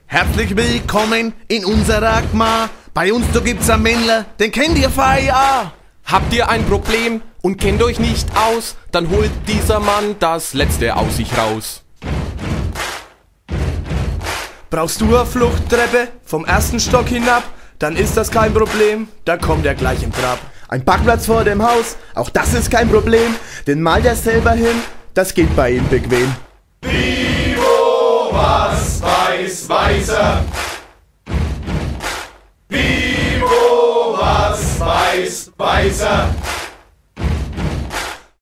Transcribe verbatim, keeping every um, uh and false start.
Herzlich willkommen in unserer Gmar. Bei uns da gibt's einen Männler, den kennt ihr feier. Habt ihr ein Problem und kennt euch nicht aus, dann holt dieser Mann das Letzte aus sich raus. Brauchst du eine Fluchttreppe vom ersten Stock hinab, dann ist das kein Problem, da kommt er gleich im Trab. Ein Parkplatz vor dem Haus, auch das ist kein Problem, den malt er selber hin, das geht bei ihm bequem. Vivo, was weiß, weiß er. Vivo, was weiß, weiß er.